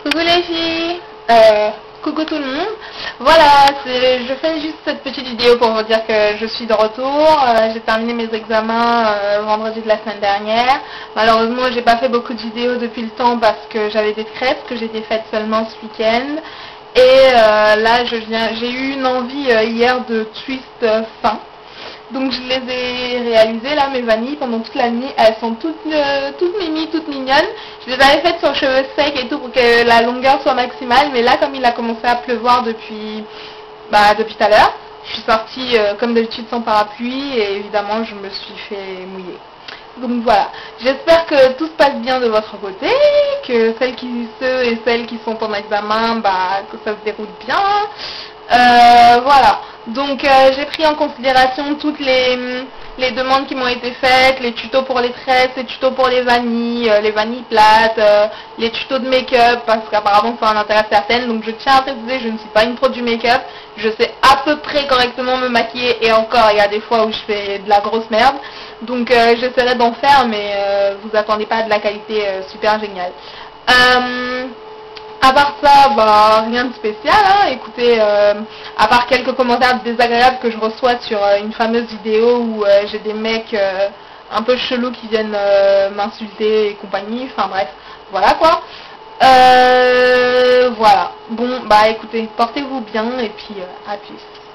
Coucou les filles, coucou tout le monde. Voilà, je fais juste cette petite vidéo pour vous dire que je suis de retour. J'ai terminé mes examens vendredi de la semaine dernière. Malheureusement, j'ai pas fait beaucoup de vidéos depuis le temps parce que j'avais des crêpes que j'ai faites seulement ce week-end. Et là, j'ai eu une envie hier de twist fin. Donc je les ai réalisées là, mes vanilles, pendant toute la nuit. Elles sont toutes mimi, toutes mignonnes. Je les avais faites sur cheveux secs et tout pour que la longueur soit maximale. Mais là, comme il a commencé à pleuvoir depuis tout à l'heure, je suis sortie comme d'habitude sans parapluie et évidemment je me suis fait mouiller. Donc voilà, j'espère que tout se passe bien de votre côté, que ceux et celles qui sont en examen, que ça se déroule bien. Voilà, donc j'ai pris en considération toutes les demandes qui m'ont été faites, les tutos pour les tresses, les tutos pour les vanilles plates, les tutos de make-up, parce qu'apparemment ça en intéresse certaines. Donc je tiens à préciser, je ne suis pas une pro du make-up, je sais à peu près correctement me maquiller, et encore il y a des fois où je fais de la grosse merde. Donc j'essaierai d'en faire, mais vous attendez pas de la qualité super géniale. À part ça, rien de spécial, hein. Écoutez, à part quelques commentaires désagréables que je reçois sur une fameuse vidéo où j'ai des mecs un peu chelous qui viennent m'insulter et compagnie, enfin bref, voilà quoi. Voilà, bon, écoutez, portez-vous bien et puis à plus.